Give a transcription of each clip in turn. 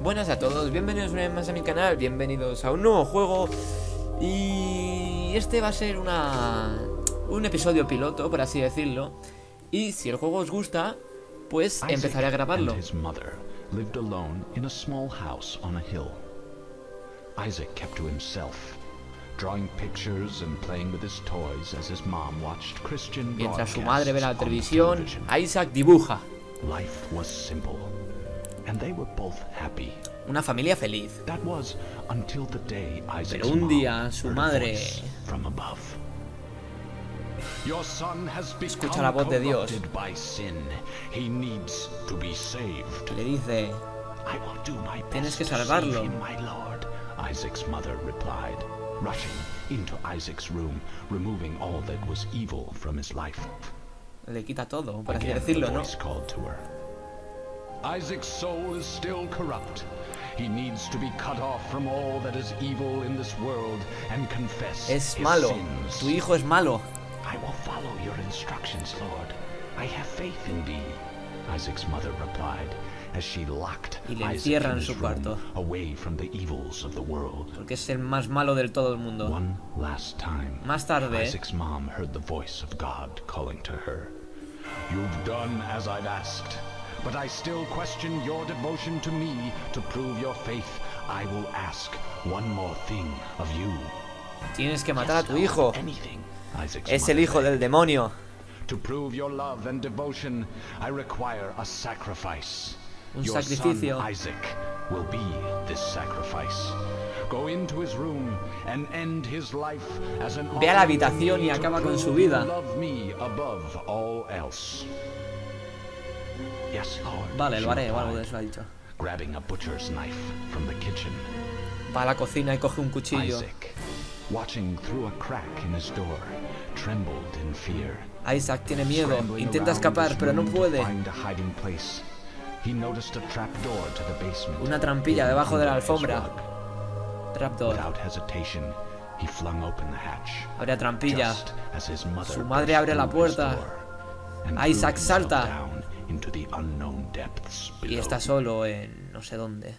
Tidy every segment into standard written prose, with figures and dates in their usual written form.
Buenas a todos, bienvenidos una vez más a mi canal, bienvenidos a un nuevo juego. Y este va a ser un episodio piloto, por así decirlo. Y si el juego os gusta, pues empezaré a grabarlo. Lived alone in a small house on a hill. Isaac kept to himself, drawing pictures and playing with his toys as his mom watched Christian Mientras su broadcasts madre ve la on televisión, television. Isaac dibuja. Life was simple, and they were both happy. Una familia feliz. That was until the day Isaac's Pero un día mom su heard a madre voice from above. Your son has escucha la voz de Dios. corrupted by sin. He needs to be saved. Le dice: I will do my tienes best que to save salvarlo. him, my lord, Isaac's mother replied, rushing into Isaac's room, removing all that was evil from his life. le quita todo, por así Again, decirlo, the ¿no? voice called to her. Isaac's soul is still corrupt. He needs to be cut off from all that is evil in this world and confess Es his malo, sins. tu hijo es malo. I will follow your instructions, Lord. I have faith in thee, Isaac's mother replied, as she locked Y le Isaac encierra in en his su room, cuarto. away from the evils of the world. Porque es el más malo del todo el mundo. One last time, Más tarde, Isaac's mom heard the voice of God calling to her. You've done as I've asked, but I still question your devotion to me. To prove your faith, I will ask one more thing of you. tienes que matar a tu Yes, hijo. anything, Isaac's Es el mother hijo del demonio. To prove your love and devotion, I require a sacrifice. Un Your sacrificio. son Isaac will be this sacrifice. Go into his room and end his life as an Ve a la offering to habitación me y to acaba con prove su you vida. love me above all else. Yes, Lord. Vale, she lo haré, o algo de replied, eso ha dicho. grabbing a butcher's knife from the kitchen. Va a la cocina y coge un cuchillo. Isaac, watching through a crack in his door, trembled in fear. Isaac tiene miedo, Scrambling intenta around escapar, his pero no room to puede. find a hiding place. He noticed a trapdoor to the basement. Una trampilla debajo de la under his alfombra. rug. Trapdoor. Without hesitation, he flung open the hatch. Abre trampilla. Just as his mother Su madre burst abre la through his puerta. door and Isaac threw himself salta. down into the unknown depths Y below. está solo en no sé dónde.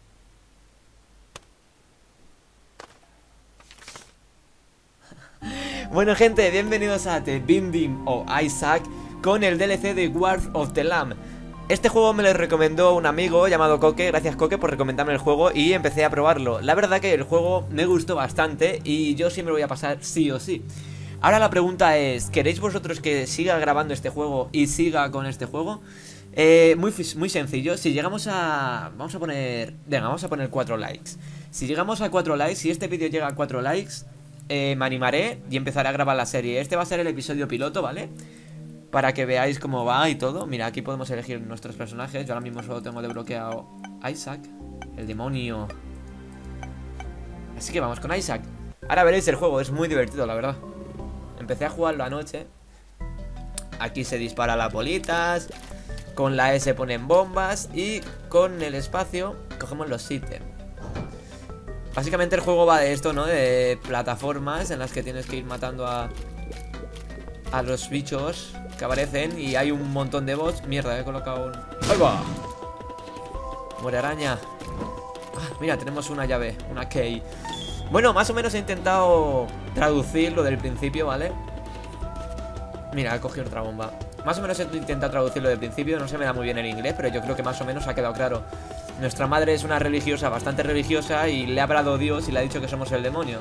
Bueno, gente, bienvenidos a The Binding o Isaac con el DLC de Wrath of the Lamb. Este juego me lo recomendó un amigo llamado Coque. Gracias, Coque, por recomendarme el juego y empecé a probarlo. La verdad que el juego me gustó bastante y yo siempre lo voy a pasar sí o sí. Ahora la pregunta es, ¿queréis vosotros que siga grabando este juego y siga con este juego? Muy sencillo. Si llegamos a... Vamos a poner... Venga, vamos a poner 4 likes. Si llegamos a 4 likes, si este vídeo llega a 4 likes, me animaré y empezaré a grabar la serie. Este va a ser el episodio piloto, ¿vale? Para que veáis cómo va y todo. Mira, aquí podemos elegir nuestros personajes. Yo ahora mismo solo tengo desbloqueado Isaac, el demonio. Así que vamos con Isaac. Ahora veréis el juego, es muy divertido, la verdad. Empecé a jugarlo anoche. Aquí se dispara las bolitas. Con la S ponen bombas. Y con el espacio cogemos los ítems. Básicamente el juego va de esto, ¿no? De plataformas en las que tienes que ir matando a los bichos que aparecen. Y hay un montón de bots. Mierda, he colocado un... ¡Ahí va! Muere araña. Ah, mira, tenemos una llave, una key. Bueno, más o menos he intentado traducir lo del principio, ¿vale? Mira, he cogido otra bomba. Más o menos he intentado traducirlo del principio. No se me da muy bien el inglés, pero yo creo que más o menos ha quedado claro. Nuestra madre es una religiosa, bastante religiosa, y le ha hablado Dios y le ha dicho que somos el demonio.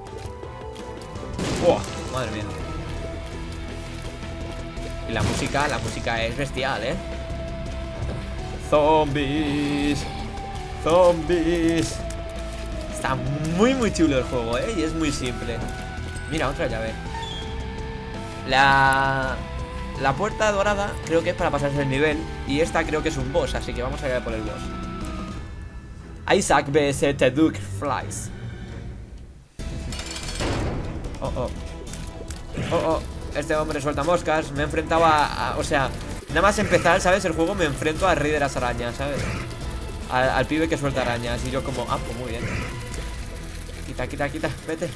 ¡Wow! Madre mía. Y la música es bestial, ¿eh? Zombies. Zombies. Está muy chulo el juego, ¿eh? Y es muy simple. Mira, otra llave. La puerta dorada creo que es para pasarse el nivel. Y esta creo que es un boss, así que vamos a ir a por el boss. Isaac vs The Duke Flies. Oh, este hombre suelta moscas. Me he enfrentado o sea, nada más empezar, ¿sabes? El juego me enfrento al rey de las arañas, ¿sabes? Al pibe que suelta arañas. Y yo como, ah, pues muy bien. Quita, vete.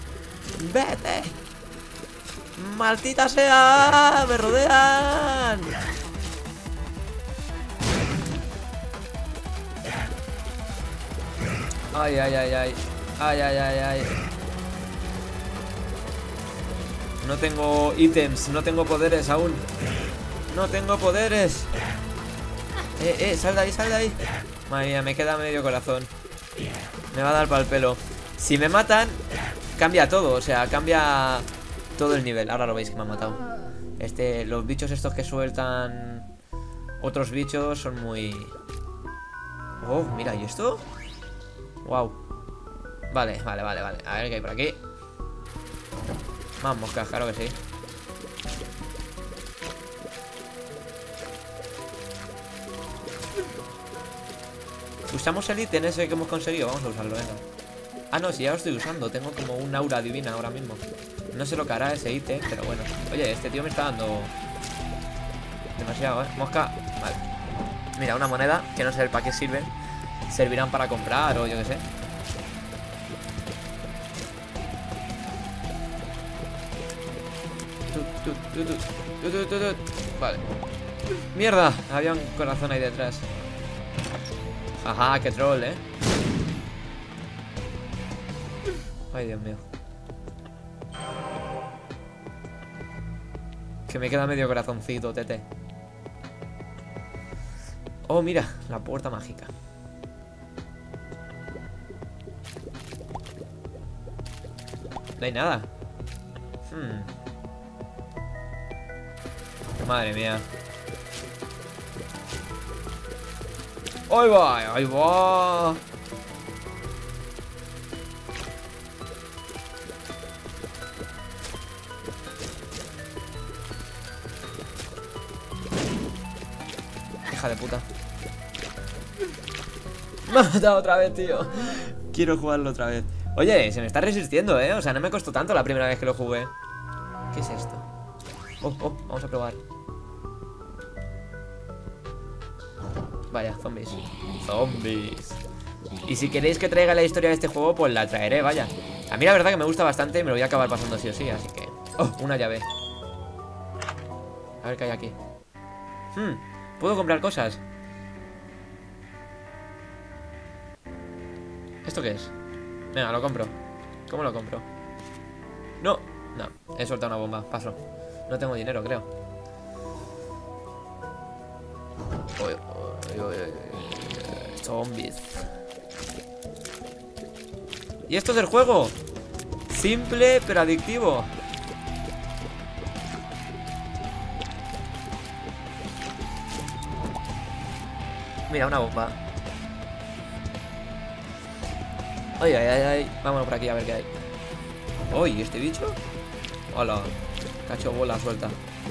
¡Maldita sea! ¡Me rodean! Ay, ay, ay, ay. Ay, ay, ay, ay. No tengo ítems, no tengo poderes aún. No tengo poderes. Sal de ahí, sal de ahí. Madre mía, me queda medio corazón. Me va a dar para el pelo. Si me matan, cambia todo, o sea, cambia todo el nivel. Ahora lo veis que me han matado. Los bichos estos que sueltan otros bichos son muy... Oh, mira, ¿y esto? Wow. Vale, vale, vale, vale. A ver qué hay por aquí. Más moscas, claro que sí. Usamos el ítem ese que hemos conseguido. Vamos a usarlo, venga. Ah, no, si ya lo estoy usando. Tengo como un aura divina ahora mismo. No sé lo que hará ese ítem, pero bueno. Oye, este tío me está dando demasiado, mosca. Vale. Mira, una moneda, que no sé para qué sirven. Servirán para comprar o yo qué sé. Vale. Mierda, había un corazón ahí detrás. Ajá, qué troll, Ay, Dios mío. Que me queda medio corazoncito, tete. Oh, mira, la puerta mágica. No hay nada. Madre mía. ¡Ahí va! ¡Ahí va! Hija de puta. Me ha matado otra vez, tío. Quiero jugarlo otra vez. Oye, se me está resistiendo, O sea, no me costó tanto la primera vez que lo jugué. ¿Qué es esto? Oh, vamos a probar. Vaya, zombies. Zombies. Y si queréis que traiga la historia de este juego, pues la traeré, vaya. A mí la verdad que me gusta bastante y me lo voy a acabar pasando sí o sí, así que... Oh, una llave. A ver qué hay aquí. ¿Puedo comprar cosas? ¿Esto qué es? Venga, lo compro. ¿Cómo lo compro? No, he soltado una bomba, paso. No tengo dinero, creo. Zombies. ¿Y esto es el juego? Simple pero adictivo. Mira, una bomba. Ay, ay, ay, ay. Vámonos por aquí a ver qué hay. Uy, ¿este bicho? Hola. Cacho bola suelta.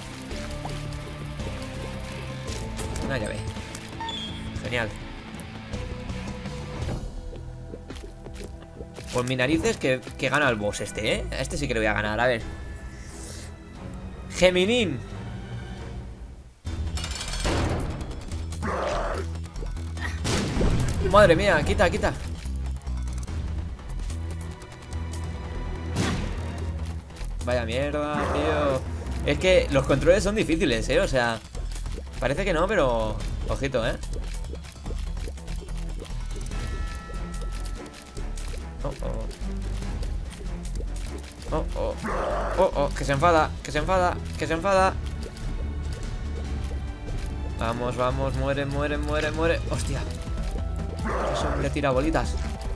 Una llave. Genial. Por mi narices que gana el boss este, A este sí que le voy a ganar, a ver. Geminin. Madre mía, quita, quita. Vaya mierda, tío. Es que los controles son difíciles, o sea, parece que no, pero... Ojito, que se enfada, que se enfada, que se enfada. Vamos, vamos, muere, muere, muere, muere. Hostia. Ese hombre tira bolitas.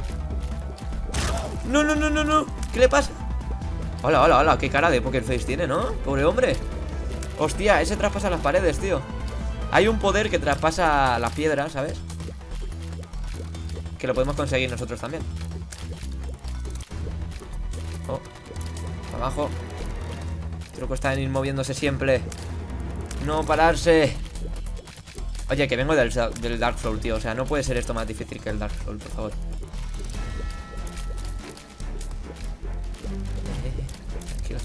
No, no, no, no, no. ¿Qué le pasa? Hola, hola, hola. Qué cara de poker face tiene, ¿no? Pobre hombre. Hostia, ese traspasa las paredes, tío. Hay un poder que traspasa las piedras, ¿sabes? Que lo podemos conseguir nosotros también. Oh, abajo. El truco está en ir moviéndose siempre. No pararse. Oye, que vengo del Dark Souls, tío. O sea, no puede ser esto más difícil que el Dark Souls, por favor. Tranquilo.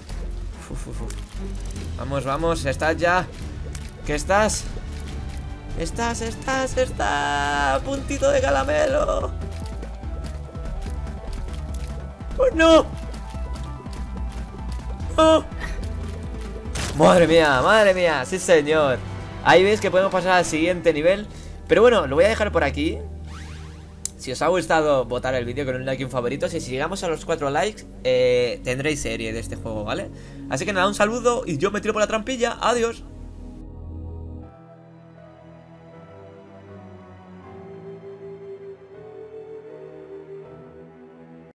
Vamos, vamos. ¿Estás ya? ¿Qué estás? Estás. Puntito de caramelo. ¡Oh, no! ¡Oh! Madre mía, sí señor. Ahí veis que podemos pasar al siguiente nivel. Pero bueno, lo voy a dejar por aquí. Si os ha gustado, votar el vídeo con un like y un favorito. Si llegamos a los 4 likes, tendréis serie de este juego, ¿vale? Así que nada, un saludo y yo me tiro por la trampilla. Adiós.